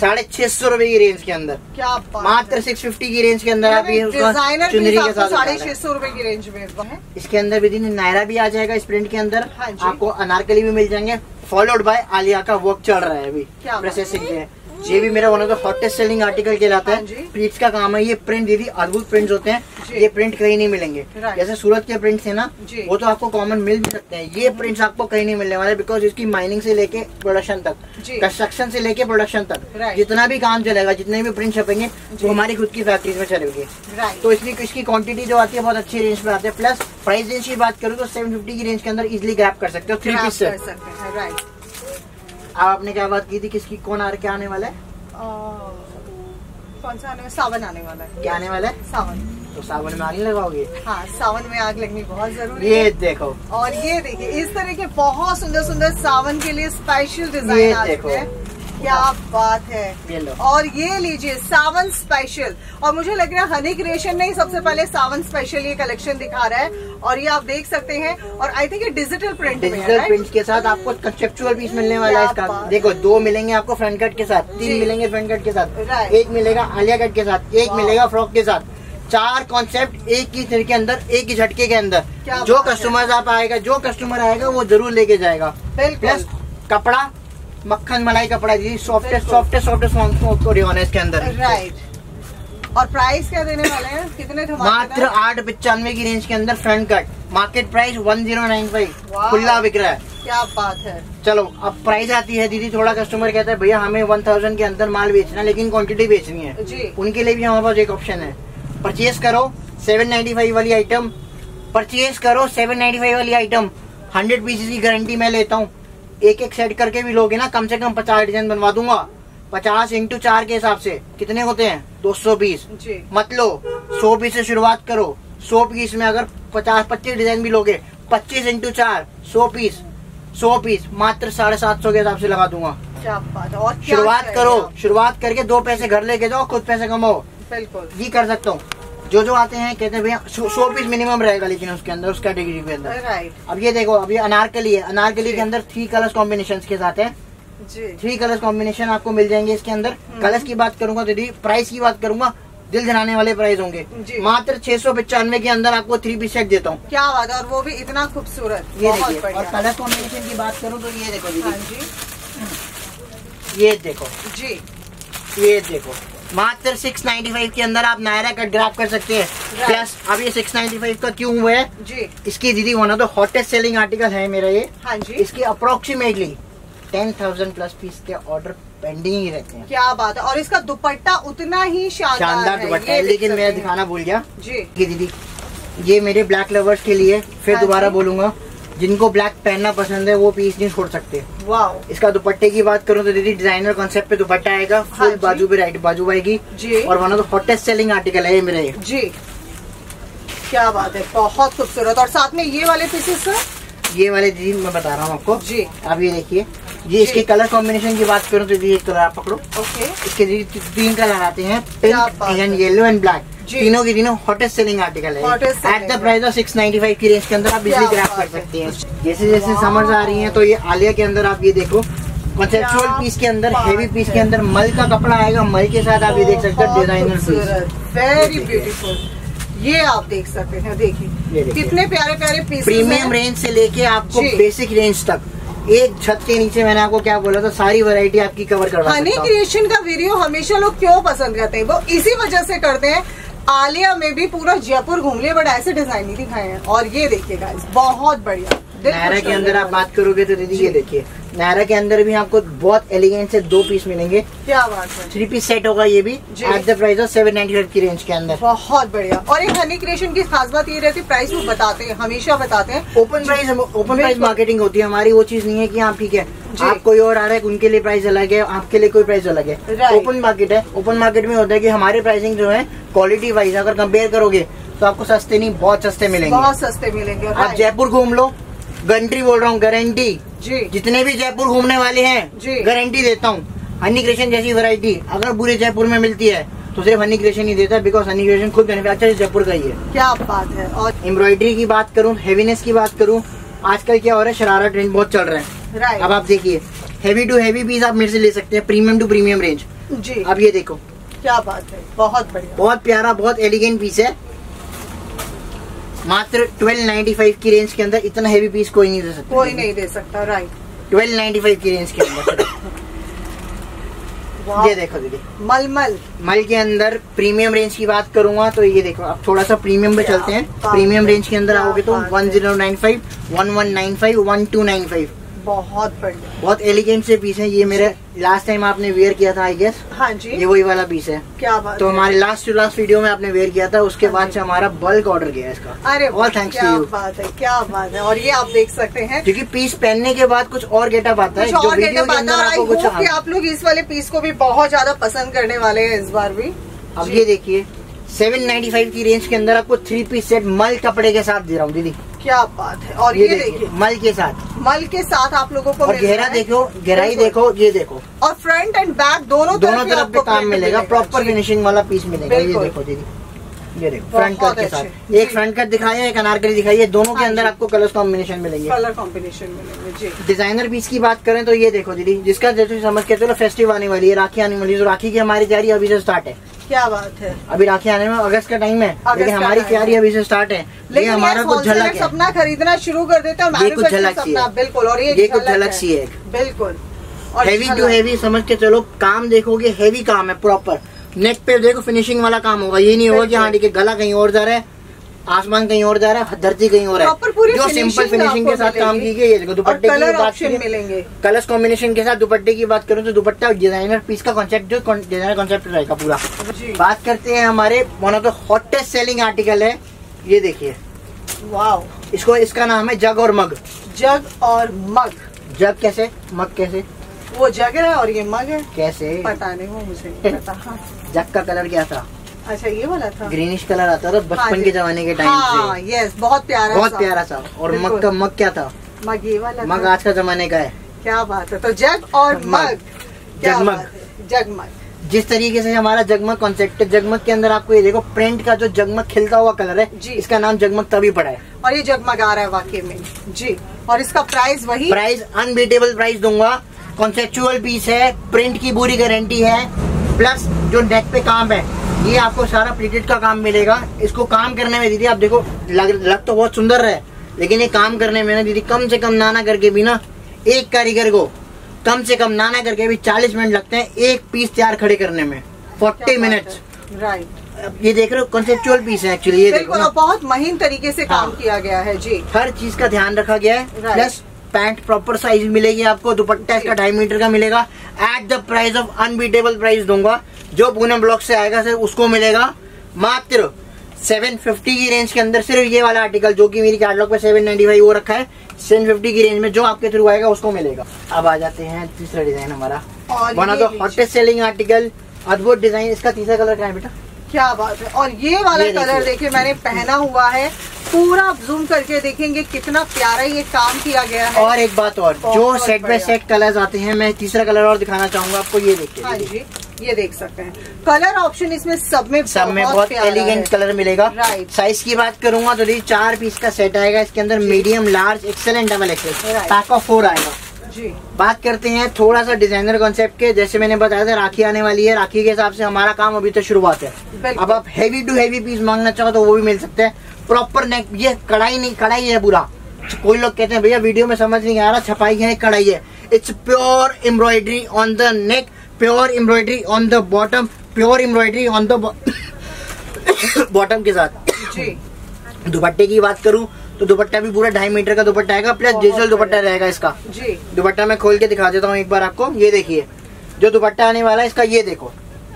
A: 650 रुपए की रेंज के अंदर, क्या मात्र 650 की रेंज के अंदर आप ये चुनरी के साथ
B: 650 रुपए की रेंज में।
A: इसके अंदर भी दीदी नायरा भी आ जाएगा इस प्रिंट के अंदर, आपको अनारकली भी मिल जाएंगे, फॉलोड बाय आलिया का वर्क चल रहा है अभी प्रोसेसिंग है। ये भी मेरा one of the hottest selling article कहलाता है। प्लीट्स का काम है, ये प्रिंट दीदी अद्भुत प्रिंट्स होते हैं, ये प्रिंट कहीं नहीं मिलेंगे। जैसे सूरत के प्रिंट्स है ना, वो तो आपको कॉमन मिल भी सकते हैं, ये प्रिंट्स आपको कहीं नहीं मिलने वाले, बिकॉज इसकी माइनिंग से लेके प्रोडक्शन तक, कंस्ट्रक्शन से लेके प्रोडक्शन तक, जितना भी काम चलेगा, जितने भी प्रिंट छपेंगे वो हमारी खुद की फैक्ट्रीज में चलेंगे। तो इसलिए इसकी क्वांटिटी जो आती है बहुत अच्छी रेंज पे आती है। प्लस प्राइस रेंज की बात करूँ तो 750 की रेंज के अंदर इजिली ग्रैब कर सकते हो 3 पीस से। आपने क्या बात की थी, किसकी कौन क्या आने वाला है,
B: कौन सा आने, सावन आने वाला है।
A: क्या आने वाला है,
B: सावन।
A: तो सावन में आग लगाओगे?
B: हाँ, सावन में आग लगनी बहुत जरूरी
A: है।
B: ये
A: देखो,
B: और ये देखिए, इस तरह के बहुत सुंदर सुंदर सावन के लिए स्पेशल डिजाइन आ चुके हैं। क्या बात है।
A: ये लो,
B: और ये लीजिए सावन स्पेशल, और मुझे लग रहा है हनी क्रिएशन ने सबसे पहले सावन स्पेशल ये कलेक्शन दिखा रहा है, और ये आप देख सकते हैं। और आई थिंक ये डिजिटल प्रिंट
A: के साथ आपको कंसेप्चुअल पीस मिलने वाला है इसका। देखो, 2 मिलेंगे आपको फ्रंट कट के साथ, 3 मिलेंगे फ्रंट कट के साथ, 1 मिलेगा आलिया कट के साथ, 1 मिलेगा फ्रॉक के साथ। 4 कॉन्सेप्ट एक ही तरह के अंदर, एक ही झटके के अंदर। जो कस्टमर आप आएगा, जो कस्टमर आएगा वो जरूर लेके जाएगा। प्लस कपड़ा मक्खन मलाई कपड़ा जी, सॉफ्टेस्ट है इसके अंदर।
B: राइट। और प्राइस क्या देने वाले हैं, कितने
A: मात्र 895 की रेंज के अंदर फ्रंट कट, मार्केट प्राइस 1095 खुला बिक रहा है।
B: क्या बात है।
A: चलो अब प्राइस आती है दीदी, थोड़ा कस्टमर कहता है भैया हमें 1000 के अंदर माल बेचना है लेकिन क्वांटिटी बेचनी है जी। उनके लिए भी हमारे पास एक ऑप्शन है, परचेज करो 795 वाली आइटम, परचेज करो 795 वाली आइटम, 100 पीसेस की गारंटी मैं लेता हूँ। एक सेट करके भी लोगे ना, कम से कम 50 डिजाइन बनवा दूंगा। 50 × 4 के हिसाब से कितने होते हैं, 220 मत लो, 100 पीस से शुरुआत करो। 100 पीस में अगर 50-25 डिजाइन भी लोगे, 25 × 4 100 पीस, 100 पीस मात्र 750 के हिसाब से लगा दूंगा।
B: क्या बात है। और
A: शुरुआत करो, शुरुआत करके 2 पैसे घर लेके जाओ, खुद पैसे कमाओ।
B: बिल्कुल,
A: ये कर सकता हूँ। जो आते हैं कहते हैं भैया 100 पीस मिनिमम रहेगा, लेकिन उसके अंदर, उस कैटेगरी के अंदर।
B: राइट।
A: अब ये देखो, अब ये अनारकली है, अनारकली के अंदर 3 कलर्स कॉम्बिनेशन के साथ है जी। 3 कलर्स कॉम्बिनेशन आपको मिल जाएंगे इसके अंदर। कलर्स की बात करूंगा दीदी, प्राइस की बात करूंगा, दिल जलाने वाले प्राइस होंगे। मात्र 695 के अंदर आपको 3 पीस सेट देता हूँ।
B: क्या बात है, और वो भी इतना खूबसूरत।
A: ये देखिए, और कलर कॉम्बिनेशन की बात करूँ तो ये देखो दीदी, ये देखो जी, ये देखो, मात्र 695 के अंदर आप नायरा कट ग्रैब कर सकते हैं। प्लस अब ये 695 का क्यों हुआ है जी, इसकी दीदी one of the hottest selling article है मेरा ये।
B: हाँ जी।
A: इसकी अप्रोक्सीमेटली 10,000 प्लस पीस के ऑर्डर पेंडिंग ही रहते हैं।
B: क्या बात है। और इसका दुपट्टा उतना ही शानदार
A: दुपट्टा है, लेकिन मैं दिखाना भूल गया
B: जी।
A: दीदी, ये मेरे ब्लैक लवर्स के लिए फिर दोबारा बोलूंगा, जिनको ब्लैक पहनना पसंद है वो पीस नहीं छोड़ सकते।
B: वाह।
A: इसका दुपट्टे की बात करूँ तो दीदी डिजाइनर कॉन्सेप्ट पे दुपट्टा आएगा, फुल बाजू पे राइट बाजू आएगी जी। और one of the hottest selling article है ये मेरा
B: जी। क्या बात है, बहुत खूबसूरत। और साथ में ये वाले पीसेस सर,
A: ये वाले दीदी मैं बता रहा हूँ आपको
B: जी।
A: आप ये देखिए, ये इसके कलर कॉम्बिनेशन की बात करूँ तो दीदी एक कलर आप पकड़ो।
B: ओके।
A: इसके दीदी 3 कलर आते हैं, pink and yellow and black. तीनों की तीनों हॉटेस्ट सेलिंग आर्टिकल है एट द प्राइस ऑफ 695 की रेंज के अंदर आप इजीली ग्रैब कर सकते हैं। जैसे जैसे समर्स आ रही हैं तो ये आलिया के अंदर आप ये देखो कॉन्सेप्चुअल पीस के अंदर, हेवी पीस के अंदर मल का कपड़ा आएगा, मल के साथ आप ये देख सकते हैं डिजाइनर पीस,
B: वेरी ब्यूटीफुल। ये आप देख सकते हैं, देखिए कितने प्यारे प्यारे पीस।
A: प्रीमियम रेंज से लेके आपको बेसिक रेंज तक एक छत के नीचे मैंने आपको क्या बोला था, सारी वैरायटी आपकी कवर करवा सकता हूं।
B: हनी क्रिएशन का वीडियो हमेशा लोग क्यों पसंद करते हैं, वो इसी वजह से करते हैं। आलिया में भी पूरा जयपुर घूम लिया बट ऐसे डिजाइन नहीं दिखाए हैं। और ये देखिए गाइस, बहुत बढ़िया।
A: नायरा के अंदर आप बात करोगे तो दीदी ये देखिए, नायरा के अंदर भी आपको बहुत एलिगेंट से 2 पीस मिलेंगे।
B: क्या बात है।
A: 3 पीस सेट होगा ये भी एट द प्राइस ऑफ 795 की रेंज के अंदर।
B: बहुत बढ़िया। और एक हनी क्रिएशन की खास बात ये रहती है, प्राइस वो बताते हैं, हमेशा बताते हैं
A: ओपन प्राइस मार्केटिंग होती है हमारी। वो चीज नहीं है कि आप ठीक है आप कोई और आ रहा है उनके लिए प्राइस अलग है, आपके लिए कोई प्राइस अलग है। ओपन मार्केट है, ओपन मार्केट में होता है कि हमारे प्राइसिंग जो है क्वालिटी वाइज अगर कंपेयर करोगे तो आपको सस्ते नहीं बहुत सस्ते मिलेंगे,
B: बहुत सस्ते मिलेंगे।
A: आप जयपुर घूम लो, गारंटी बोल रहा हूँ, गारंटी
B: जी।
A: जितने भी जयपुर घूमने वाले हैं गारंटी देता हूँ, हनी क्रिएशन जैसी वैरायटी अगर पूरे जयपुर में मिलती है तो सिर्फ हनी क्रिएशन ही देता है, बिकॉज हनी क्रिएशन खुद मैन्युफैक्चर जयपुर का ही है।
B: क्या बात है। और
A: एम्ब्रॉयडरी की बात करूँ, हेवीनेस की बात करूँ, आजकल क्या हो रहा है, शरारा ट्रेंड बहुत चल रहा है। अब आप देखिए हेवी टू हेवी पीस आप मेरे से ले सकते हैं, प्रीमियम टू प्रीमियम रेंज जी। अब ये देखो
B: क्या बात है, बहुत बढ़िया,
A: बहुत प्यारा, बहुत एलिगेंट पीस है। मात्र 1295 की रेंज के अंदर इतना हेवी पीस कोई नहीं दे सकता,
B: कोई नहीं दे सकता। राइट,
A: 1295 की रेंज के अंदर। ये देखो दीदी, मल के अंदर प्रीमियम रेंज की बात करूंगा तो ये देखो, आप थोड़ा सा प्रीमियम पे चलते हैं। प्रीमियम रेंज के अंदर आओगे तो 1095, 1195, 1295।
B: बहुत बढ़िया,
A: बहुत एलिगेंट से पीस है। ये मेरे लास्ट टाइम आपने वेयर किया था आई गेस।
B: हाँ जी,
A: ये वही वाला पीस है।
B: क्या बात
A: तो हमारे लास्ट वीडियो में आपने वेयर किया था, उसके बाद से हमारा बल्क ऑर्डर गया इसका।
B: अरे
A: ऑल थैंक्स टू यू।
B: बात है, क्या बात है। और ये आप देख सकते हैं
A: क्योंकि पीस पहनने के बाद कुछ और गेटअप आता है, जो वीडियो के अंदर आपको कुछ।
B: आप लोग इस वाले पीस को भी बहुत ज्यादा पसंद करने वाले हैं इस बार भी।
A: अब ये देखिए 795 की रेंज के अंदर आपको 3 पीस सेट मल कपड़े के साथ दे रहा हूँ दीदी।
B: क्या बात है। और ये देखिए
A: मल के साथ आप लोगों को, और गहरा देखो, गहराई देखो, ये देखो,
B: और फ्रंट एंड बैक दोनों
A: तरफ पे काम मिलेगा, प्रॉपर फिनिशिंग वाला पीस मिलेगा। ये देखो दीदी, ये देखो फ्रंट कट के साथ, एक फ्रंट कट दिखाया, एक अनारकली दिखाई है, दोनों के अंदर आपको कलर कॉम्बिनेशन मिलेंगे,
B: जी।
A: डिजाइनर पीस की बात करें तो ये देखो दीदी, जिसका जैसे समझ के चलो फेस्टिव आने वाली है, राखी आने वाली है, तो राखी की हमारी तैयारी अभी से स्टार्ट है।
B: क्या बात है।
A: अभी राखी आने में अगस्त का टाइम है, लेकिन हमारी तैयारी अभी से स्टार्ट है। लेकिन हमारा कुछ झलक है,
B: अपना खरीदना शुरू कर देते हैं,
A: ये कुछ झलक सी है,
B: बिल्कुल। और
A: ये कुछ झलक सी है,
B: बिल्कुल।
A: हेवी टू हेवी समझ के चलो, काम देखोगे हेवी काम है, प्रॉपर नेक पे देखो फिनिशिंग वाला काम होगा। ये नहीं होगा कि हाँ ठीक है गला कहीं और जा रहा है, आसमान कहीं और जा रहा है, धरती कहीं और है। जो सिंपल फिनिशिंग के साथ काम की गई है। देखो दुपट्टे की बात मिलेंगे, कलर्स कॉम्बिनेशन के साथ दुपट्टे की बात करूँ तो दुपट्टा डिजाइनर पीस का कॉन्सेप्ट, जो डिजाइनर कॉन्सेप्ट रहेगा पूरा। बात करते हैं हमारे one of the hottest selling article है, ये देखिए,
B: वाओ।
A: इसका नाम है जग और मग।
B: जग और मग।
A: जग कैसे, मग कैसे?
B: वो जग है और ये मग है, कैसे पता नहीं, वो मुझे नहीं पता।
A: जग का कलर क्या था?
B: अच्छा ये वाला था,
A: ग्रीनिश कलर आता था बचपन के जमाने के टाइम से।
B: यस, बहुत प्यारा सा।
A: और मग का, मग क्या था?
B: मग ये वाला,
A: मग आज का जमाने का है।
B: क्या बात है। तो जग और मग,
A: जगमग,
B: जगमग।
A: जिस तरीके से हमारा जगमग कॉन्सेप्ट है, जगमग के अंदर आपको ये देखो प्रिंट का जो जगमग खिलता हुआ कलर है जी, इसका नाम जगमग तभी पड़ा है।
B: और ये जगमग आ रहा है वाकई में जी। और इसका प्राइस वही,
A: प्राइस अनबीटेबल प्राइस दूंगा। कॉन्सेप्चुअल पीस है, प्रिंट की पूरी गारंटी है, प्लस जो नेक पे काम है ये आपको सारा प्लीटेड का काम मिलेगा। इसको काम करने में दीदी आप देखो, लग तो बहुत सुंदर है, लेकिन ये काम करने में ना दीदी कम से कम नाना करके भी ना, एक कारीगर को कम से कम नाना करके भी 40 मिनट लगते हैं एक पीस तैयार खड़े करने में, 40 मिनट्स।
B: राइट,
A: ये देख रहे हो कॉन्सेप्चुअल पीस है एक्चुअली, ये देखो ना,
B: बहुत महीन तरीके से काम किया गया है जी।
A: हर चीज का ध्यान रखा गया है। प्लस पैंट प्रॉपर साइज मिलेगी आपको, दुपट्टा इसका 2.5 मीटर का मिलेगा at the price of unbeatable price दूंगा। जो पूनम ब्लॉक से आएगा सर उसको मिलेगा मात्र 750 की रेंज के अंदर सिर्फ ये वाला आर्टिकल, जो कि मेरी कैटलॉग पे 795 वो रखा है, 750 की रेंज में जो आपके थ्रू आएगा उसको मिलेगा। अब आ जाते हैं तीसरा डिजाइन हमारा, one of the hottest selling article, अद्भुत डिजाइन। इसका तीसरा कलर क्या है बेटा?
B: क्या बात है। और ये वाला कलर देखिए मैंने पहना हुआ है, पूरा जूम करके देखेंगे कितना प्यारा ये काम किया गया है।
A: और एक बात और, जो सेट बाय सेट कलर्स आते हैं, मैं तीसरा कलर और दिखाना चाहूंगा आपको, ये देखिए।
B: हाँ जी, ये देख सकते हैं कलर ऑप्शन इसमें सब में
A: बहुत एलिगेंट कलर मिलेगा।
B: राइट।
A: साइज की बात करूंगा तो 4 पीस का सेट आएगा इसके अंदर, medium, large, XL and double XL, pack of 4 आएगा
B: जी।
A: बात करते हैं थोड़ा सा डिजाइनर कॉन्सेप्ट के, जैसे मैंने बताया था राखी आने वाली है, राखी के हिसाब से हमारा काम अभी तो शुरुआत है। अब आप हैवी टू हैवी पीस मांगना चाहो तो वो भी मिल सकते हैं। प्रॉपर नेक, ये कढ़ाई नहीं, कढ़ाई है पूरा। कोई लोग कहते हैं भैया वीडियो में समझ नहीं आ रहा, छपाई है कढ़ाई है। It's pure embroidery on the neck, pure embroidery on the bottom, pure embroidery on the bottom के साथ
B: जी।
A: दुपट्टे की बात करूं तो दुपट्टा भी पूरा 2.5 मीटर का दुपट्टा आएगा, प्लस डिजिटल दुपट्टा रहेगा इसका
B: जी।
A: दुपट्टा मैं खोल के दिखा देता हूँ एक बार आपको। ये देखिए जो दुपट्टा आने वाला है इसका, ये देखो,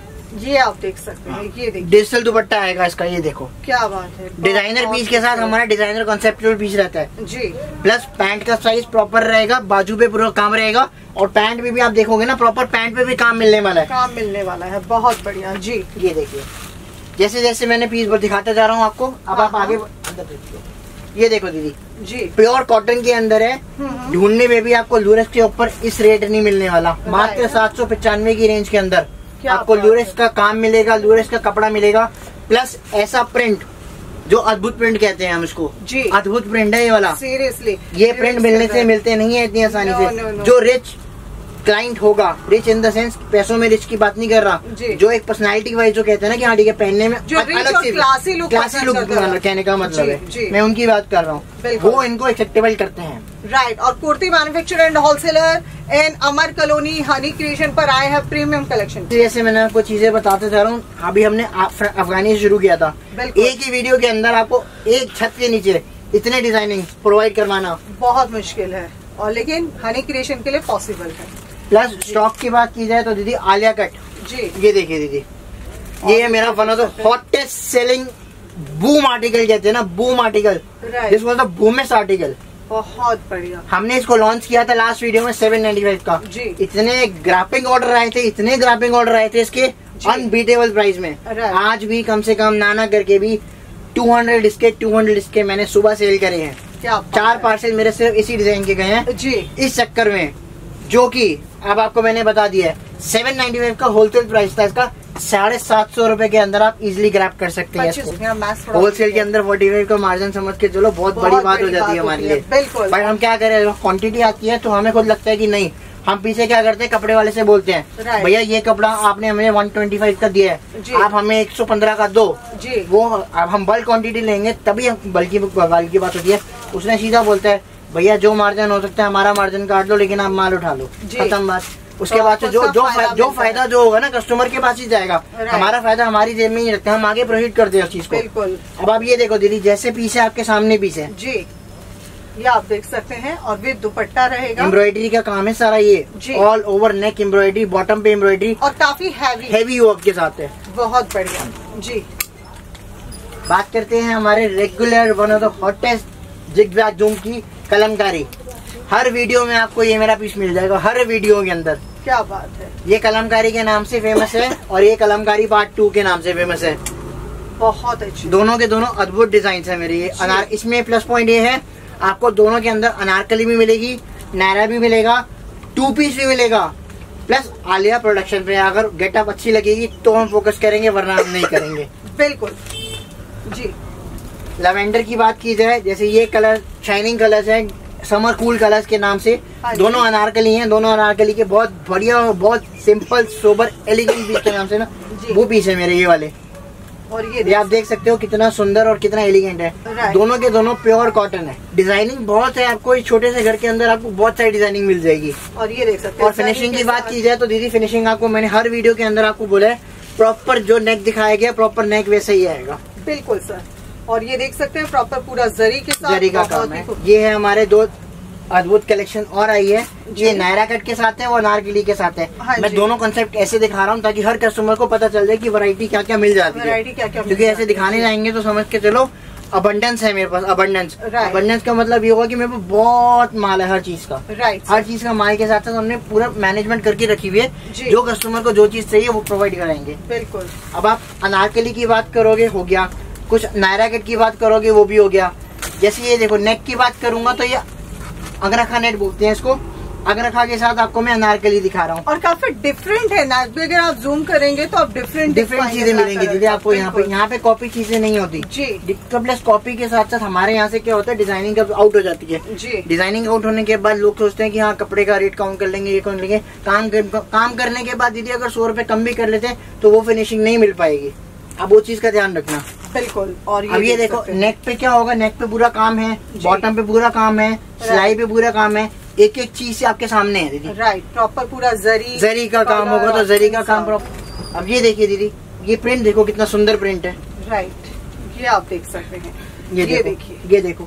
B: ये आप देख सकते हैं, ये देखिए
A: डिजिटल दुपट्टा आएगा इसका, ये देखो
B: क्या बात है।
A: डिजाइनर पीस के साथ हमारा डिजाइनर कॉन्सेप्चुअल पीस रहता है
B: जी।
A: प्लस पैंट का साइज प्रॉपर रहेगा, बाजू पे पूरा काम रहेगा, और पैंट पे भी आप देखोगे ना प्रॉपर पैंट पे भी काम मिलने वाला है,
B: काम मिलने वाला है। बहुत बढ़िया जी।
A: ये देखिए जैसे जैसे मैंने पीस दिखाता जा रहा हूँ आपको, अब आप आगे अंदर देखिए। ये देखो दीदी
B: जी,
A: प्योर कॉटन के अंदर है, ढूंढने में भी आपको लूरेक्स के ऊपर इस रेट नहीं मिलने वाला, मात्र 795 की रेंज के अंदर आपको लूरेक्स का काम मिलेगा, लूरेक्स का कपड़ा मिलेगा, प्लस ऐसा प्रिंट जो अद्भुत प्रिंट कहते हैं हम इसको जी। अद्भुत प्रिंट है ये वाला,
B: सीरियसली
A: ये प्रिंट मिलने से मिलते नहीं है इतनी आसानी से। जो रिच क्लाइंट होगा, रिच इन द सेंस पैसों में रिच की बात नहीं कर रहा, जो एक पर्सनालिटी वाइज जो कहते हैं ना कि हाँ ठीक है पहनने में अलग से
B: क्लासी लुक
A: कहने का मतलब है, मैं उनकी बात कर रहा हूँ, वो इनको एक्सेप्टेबल करते हैं।
B: राइट। और kurti manufacturer and wholesaler and Amar colony Honey Creation पर आए हैं प्रीमियम कलेक्शन।
A: जैसे मैंने आपको चीजें बताते जा रहा हूँ, अभी हमने अफगानी से शुरू किया था, एक ही वीडियो के अंदर आपको एक छत के नीचे इतने डिजाइनिंग प्रोवाइड करवाना बहुत
B: मुश्किल है, और लेकिन हनी क्रिएशन के लिए पॉसिबल है।
A: प्लस स्टॉक की बात की जाए तो दीदी आलिया कट
B: जी,
A: ये देखिए दीदी, ये है मेरा one of the hottest selling boom article कहते हैं ना, बूम आर्टिकल, जिसको मतलब बूमेस्ट आर्टिकल।
B: बहुत बढ़िया।
A: हमने इसको लॉन्च किया था लास्ट वीडियो में 795 का
B: जी।
A: इतने ग्राफिंग ऑर्डर आए थे, इतने ग्राफिंग ऑर्डर आए थे इसके अनबीटेबल प्राइस में। आज भी कम से कम नाना करके भी 200 इसके मैंने सुबह सेल करे हैं। 4 पार्सल मेरे सिर्फ इसी डिजाइन के गए हैं
B: जी,
A: इस चक्कर में, जो कि अब आपको मैंने बता दिया है 795 का होलसेल प्राइस था इसका, 750 रुपए के अंदर आप इजीली ग्रैब कर सकते हैं। होलसेल के अंदर 45 का मार्जिन समझ के चलो, बहुत बड़ी बात हो जाती है हमारे लिए। बट हम क्या करें, क्वांटिटी आती है तो हमें खुद लगता है कि नहीं, हम पीछे क्या करते हैं, कपड़े वाले से बोलते हैं भैया ये कपड़ा आपने हमें 125 का दिया है, आप हमें 115 का दो जी। वो अब हम बल्क क्वांटिटी लेंगे तभी हम बल्कि की बात होती है। उसने सीधा बोलता है भैया जो मार्जिन हो सकता है हमारा मार्जिन काट लो, लेकिन आप माल उठा लो, खत्म बात। उसके बाद से जो फायदा जो होगा ना कस्टमर के पास ही जाएगा, हमारा फायदा हमारी जेब में ही रखते हैं, हम आगे प्रोवाइड करते हैं उस चीज को।
B: बिल्कुल।
A: अब आप ये देखो दीदी, जैसे पीस है आपके सामने पीस है
B: जी, ये आप देख सकते हैं, और विद दुपट्टा रहेगा,
A: एम्ब्रॉयडरी का काम है सारा, ये all over neck embroidery, bottom पे एम्ब्रॉयडरी,
B: और काफी हैवी
A: वर्क के साथ है।
B: बहुत बढ़िया जी।
A: बात करते हैं हमारे regular one of the hottest zigzag zoom की कलमकारी। हर वीडियो में आपको ये मेरा पीस मिल जाएगा, हर वीडियो के अंदर।
B: क्या बात है।
A: ये कलमकारी के नाम से फेमस है और ये कलमकारी पार्ट 2 के नाम से फेमस है।
B: बहुत अच्छी, दोनों के दोनों अद्भुत डिजाइन है मेरे। ये
A: इसमें प्लस पॉइंट ये है, आपको दोनों के अंदर अनारकली भी मिलेगी, नायरा भी मिलेगा, 2 पीस भी मिलेगा, प्लस आलिया प्रोडक्शन पे। अगर गेटअप अच्छी लगेगी तो हम फोकस करेंगे, वरना हम नहीं करेंगे।
B: बिल्कुल जी।
A: लवेंडर की बात की जाए, जैसे ये कलर शाइनिंग कलर्स है, समर कूल कलर्स के नाम से, दोनों अनारकली हैं, दोनों अनारकली के बहुत बढ़िया और बहुत सिंपल सोबर एलिगेंट पीस के नाम से ना, वो पीस है मेरे ये वाले। और ये आप देख सकते हो कितना सुंदर और कितना एलिगेंट है। दोनों के दोनों प्योर कॉटन है। डिजाइनिंग बहुत है, आपको इस छोटे से घर के अंदर आपको बहुत सारी डिजाइनिंग मिल जाएगी।
B: और ये देख सकते हैं।
A: और फिनिशिंग की बात की जाए तो दीदी, फिनिशिंग आपको मैंने हर वीडियो के अंदर आपको बोला है, प्रॉपर जो नेक दिखाया गया प्रॉपर नेक वैसे ही आएगा।
B: बिल्कुल सर। और ये देख सकते हैं प्रॉपर पूरा जरी के साथ,
A: जरी का काम है। ये है हमारे 2 अद्भुत कलेक्शन और आई है। ये नायरा कट के साथ है, वो अनारकली के साथ है। मैं दोनों कंसेप्ट ऐसे दिखा रहा हूँ ताकि हर कस्टमर को पता चल जाए कि वैरायटी क्या क्या मिल जाती है, क्योंकि ऐसे दिखाने जाएंगे तो समझ के चलो अबंडेंस है मेरे पास। अबंडेंस का मतलब ये होगा कि मेरे पास बहुत माल है हर चीज का। हर चीज का माल के साथ साथ हमने पूरा मैनेजमेंट करके रखी हुई है। जो कस्टमर को जो चीज चाहिए वो प्रोवाइड कराएंगे।
B: बिल्कुल।
A: अब आप अनारकली की बात करोगे, हो गया। कुछ नायरा कट की बात करोगे, वो भी हो गया। जैसे ये देखो, नेक की बात करूंगा तो ये अगरखा नेट बोलते हैं इसको। अगरखा के साथ आपको मैं अनारकली दिखा रहा हूँ, और
B: काफी डिफरेंट है ना। अगर आप जूम करेंगे तो आप डिफरेंट
A: चीजें मिलेंगी दीदी आपको यहाँ पे कॉपी चीजें नहीं होती जी। प्लस कॉपी के साथ साथ हमारे यहाँ से क्या होता है, डिजाइनिंग का आउट हो जाती है जी। डिजाइनिंग आउट होने के बाद लोग सोचते हैं कि हाँ कपड़े का रेट काउंट कर लेंगे, ये काउंट लेंगे। काम करने के बाद दीदी अगर 100 रुपए कम भी कर लेते हैं तो वो फिनिशिंग नहीं मिल पाएगी। अब वो चीज का ध्यान रखना।
B: बिल्कुल। और
A: अब ये देखो, नेक पे क्या होगा, नेक पे पूरा काम है, बॉटम पे पूरा काम है, सिलाई पे पूरा काम है। एक एक चीज आपके सामने है दीदी।
B: राइट, प्रॉपर पूरा जरी
A: का काम होगा तो जरी का काम प्रॉपर। अब ये देखिए दीदी, ये प्रिंट देखो कितना सुंदर प्रिंट है।
B: राइट, ये आप देख सकते हैं। ये देखिए, ये देखो,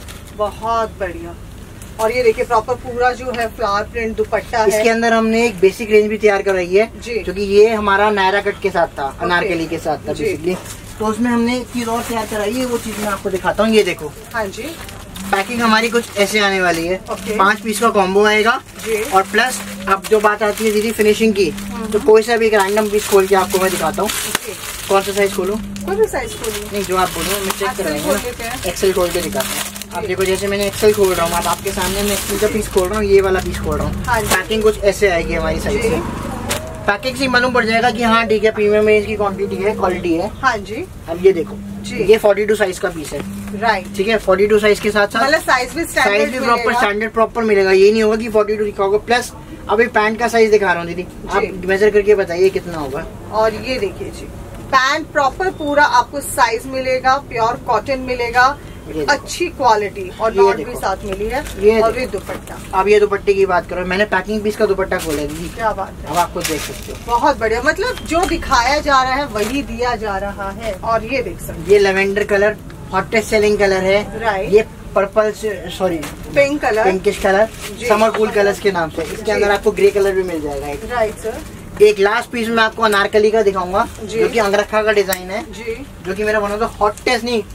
B: बहुत बढ़िया। और ये देखिए प्रॉपर पूरा जो है फ्लावर प्रिंट दुपट्टा है।
A: इसके अंदर हमने एक बेसिक रेंज भी तैयार कराई है, क्योंकि ये हमारा नायरा कट के साथ था, अनारकली के साथ था बेसिकली। तो उसमें हमने एक चीज और तैयार कराई है, वो चीज मैं आपको दिखाता हूँ। ये देखो,
B: हाँ जी,
A: पैकिंग हमारी कुछ ऐसे आने वाली है। 5 पीस का कॉम्बो आएगा। और प्लस अब जो बात आती है दीदी फिनिशिंग की, तो कोई सा भी एक रैंडम पीस खोल के आपको मैं दिखाता हूँ। कौन सा साइज खोलूं?
B: कोई भी साइज खोलूं?
A: नहीं, जो आप बोलो मैं चेक करेंगे। एक्सेल खोल के दिखाता हूँ। आप देखो, जैसे मैंने एक्सेल खोल रहा हूँ, अब आपके सामने मैं एक्सेल का पीस खोल रहा हूँ, ये वाला पीस खोल रहा हूँ। पैकिंग कुछ ऐसे आएगी हमारी साइड से। पैकिंग से मालूम पड़ जाएगा कि हाँ ठीक है, प्रीमियम रेंज की क्वांटिटी है, क्वालिटी है।
B: हाँ जी।
A: अब ये देखो, ये 42 साइज का पीस है।
B: राइट,
A: ठीक है। 42 साइज के साथ साथ
B: साइज भी
A: स्टैंडर्ड प्रॉपर मिलेगा। ये नहीं होगा कि 42 दिखाओगे। प्लस अभी पैंट का साइज दिखा रहा हूँ दीदी, आप मेजर करके बताइए कितना होगा।
B: और ये देखिए जी, पैंट प्रॉपर पूरा आपको साइज मिलेगा, प्योर कॉटन मिलेगा, अच्छी क्वालिटी, और नॉट भी साथ मिली है। ये और ये दुपट्टा।
A: अब ये दुपट्टे की बात करो, मैंने पैकिंग पीस का दुपट्टा खोला है दीदी।
B: क्या बात है,
A: अब आप खुद देख सकते हो।
B: बहुत बढ़िया, मतलब जो दिखाया जा रहा है वही दिया जा रहा है। और ये देख सकते,
A: ये lavender colour hottest selling colour है।
B: राइट,
A: ये purple sorry
B: pink colour,
A: pinkish colour, summer cool colours के नाम से। इसके अंदर आपको ग्रे कलर भी मिल जाएगा।
B: Right sir.
A: एक लास्ट पीस में आपको अनारकली का दिखाऊंगा, जो कि अंगरखा का डिजाइन है जी, जो कि मेरा वन ऑफ द हॉटेस्ट, नहीं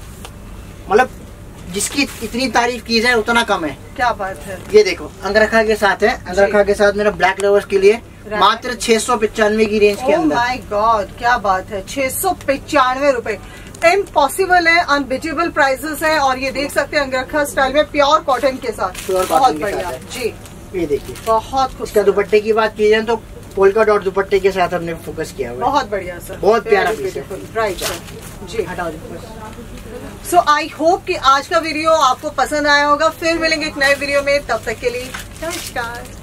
A: मतलब जिसकी इतनी तारीफ की जाए उतना कम है।
B: क्या बात है।
A: ये देखो, अंगरखा के साथ है। अंगरखा के साथ मेरा ब्लैक लवर्स के लिए मात्र 695 की रेंज के अंदर।
B: माय गॉड, क्या बात है, 695 रुपए। इम्पॉसिबल है, अनबिटेबल प्राइसेस है। और ये देख सकते हैं अंगरखा स्टाइल में प्योर कॉटन के साथ, बहुत बढ़िया जी।
A: ये देखिए,
B: बहुत कुछ।
A: इसका दुपट्टे की बात की जाए तो पोल्का डॉट दुपट्टे के साथ हमने फोकस किया हुआ है।
B: बहुत बढ़िया सर,
A: बहुत प्यारा पीस है।
B: राइट सर जी, हटा दो। सो आई होप कि आज का वीडियो आपको पसंद आया होगा। फिर मिलेंगे एक नए वीडियो में, तब तक के लिए नमस्कार।